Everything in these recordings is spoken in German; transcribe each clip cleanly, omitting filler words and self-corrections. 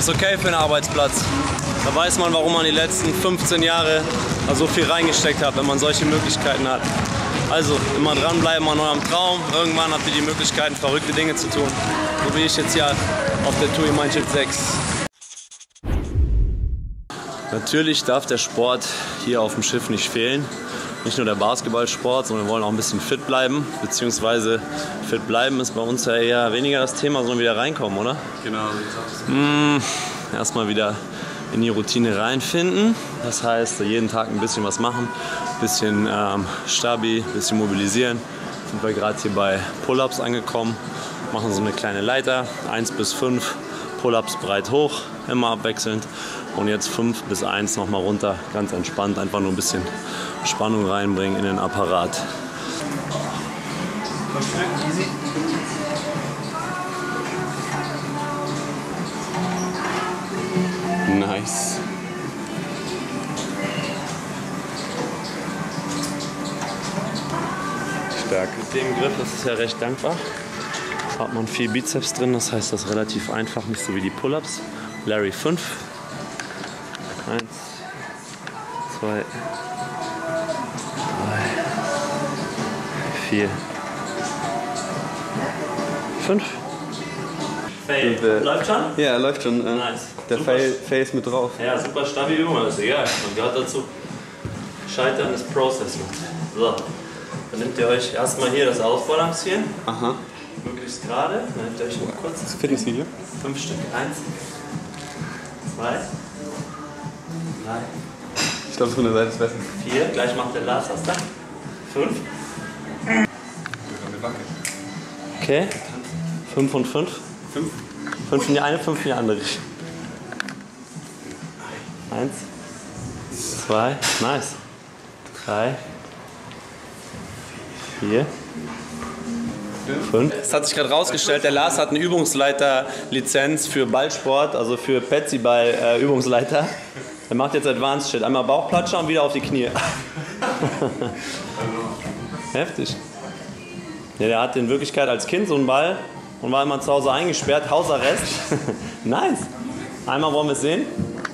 ist okay für einen Arbeitsplatz. Da weiß man, warum man die letzten 15 Jahre so viel reingesteckt hat, wenn man solche Möglichkeiten hat. Also immer dranbleiben an eurem Traum. Irgendwann habt ihr die Möglichkeiten, verrückte Dinge zu tun. So wie ich jetzt hier auf der TUI Mein Schiff 6. Natürlich darf der Sport hier auf dem Schiff nicht fehlen. Nicht nur der Basketballsport, sondern wir wollen auch ein bisschen fit bleiben. Beziehungsweise fit bleiben ist bei uns ja eher weniger das Thema, sondern wieder reinkommen, oder? Genau, wie gesagt. Erstmal wieder in die Routine reinfinden. Das heißt, jeden Tag ein bisschen was machen. Ein bisschen Stabi, ein bisschen mobilisieren. Sind wir gerade hier bei Pull-Ups angekommen. Machen so eine kleine Leiter, 1 bis 5 Pull-Ups breit hoch, immer abwechselnd. Und jetzt 5 bis 1 nochmal runter, ganz entspannt, einfach nur ein bisschen Spannung reinbringen in den Apparat. Nice. Stark. Mit dem Griff, das ist ja recht dankbar. Hat man viel Bizeps drin, das heißt, das ist relativ einfach, nicht so wie die Pull-Ups. Larry 5. 1, 2, 3, 4, 5. Fail. Läuft schon? Ja, läuft schon. Nice. Der Fail ist mit drauf. Ja, super stabile Übung, aber ist egal. Man gehört dazu. Scheitern ist Process. So, dann nehmt ihr euch erstmal hier das Ausbalancieren. Aha. Möglichst gerade. Dann nehmt ihr euch mal kurz. Das Fitnessvideo? 5 Stück. 1, 2, 3. Ich glaube, von der Seite ist besser. 4, gleich macht der Lars das da. 5. Okay. 5 und 5. 5 in die eine, 5 in die andere. 1, 2, nice. 3, 4, 5. Es hat sich gerade rausgestellt, der Lars hat eine Übungsleiter-Lizenz für Ballsport, also für Petsyball-Übungsleiter. Er macht jetzt Advanced Shit. Einmal Bauchplatscher und wieder auf die Knie. Heftig. Ja, der hatte in Wirklichkeit als Kind so einen Ball und war immer zu Hause eingesperrt. Hausarrest. Nice. Einmal wollen wir es sehen.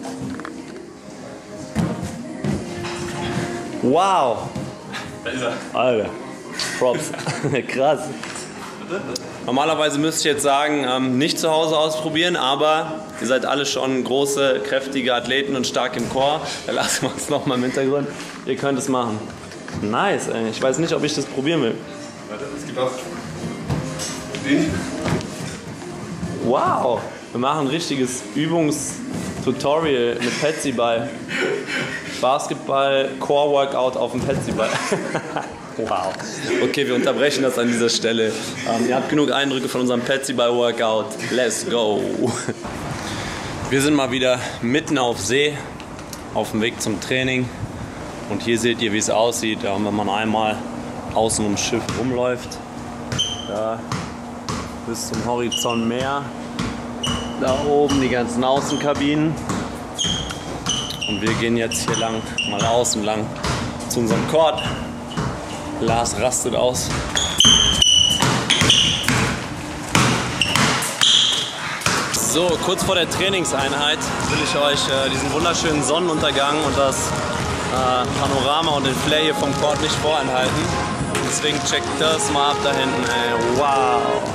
Wow. Da ist er. Alter. Props. Krass. Normalerweise müsste ich jetzt sagen, nicht zu Hause ausprobieren, aber ihr seid alle schon große, kräftige Athleten und stark im Core. Da lassen wir uns nochmal im Hintergrund. Ihr könnt es machen. Nice, ey. Ich weiß nicht, ob ich das probieren will. Warte, es gibt auch. Wow, wir machen ein richtiges Übungstutorial mit Petsyball. Basketball, Core-Workout auf dem Petsyball. Wow. Okay, wir unterbrechen das an dieser Stelle. Ihr habt genug Eindrücke von unserem Petsyball-Workout. Let's go! Wir sind mal wieder mitten auf See, auf dem Weg zum Training. Und hier seht ihr, wie es aussieht, wenn man einmal außen ums Schiff rumläuft. Da bis zum Horizont Meer. Da oben die ganzen Außenkabinen. Und wir gehen jetzt hier lang, mal außen lang, zu unserem Court. Lars rastet aus. So, kurz vor der Trainingseinheit will ich euch diesen wunderschönen Sonnenuntergang und das Panorama und den Flair hier vom Court nicht vorenthalten. Deswegen checkt das mal ab da hinten, ey. Wow!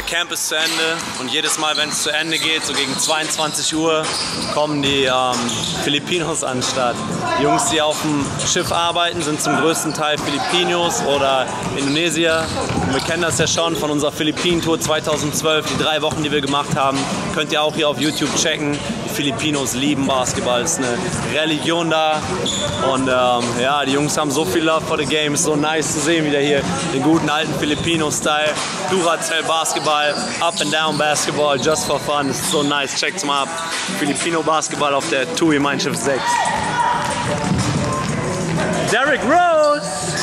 Camp ist zu Ende und jedes Mal, wenn es zu Ende geht, so gegen 22 Uhr, kommen die Filipinos an den Start. Die Jungs, die auf dem Schiff arbeiten, sind zum größten Teil Filipinos oder Indonesier. Und wir kennen das ja schon von unserer Philippinen-Tour 2012, die 3 Wochen, die wir gemacht haben. Könnt ihr auch hier auf YouTube checken. Die Filipinos lieben Basketball, es ist eine Religion da. Und ja, die Jungs haben so viel Love for the game. Es ist so nice zu sehen, wieder hier den guten alten Filipino-Style. Duracell Basketball, Up and Down Basketball, just for fun. Es ist so nice, checkt's mal ab. Filipino Basketball auf der TUI Mein Schiff 6. Derrick Rose!